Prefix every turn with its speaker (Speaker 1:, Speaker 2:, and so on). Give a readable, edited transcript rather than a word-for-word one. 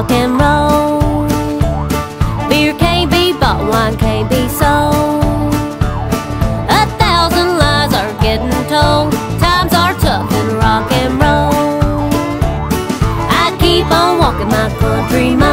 Speaker 1: rock and roll. Beer can't be bought, wine can't be sold. 1,000 lies are getting told. Times are tough in rock and roll. I keep on walking my country mile.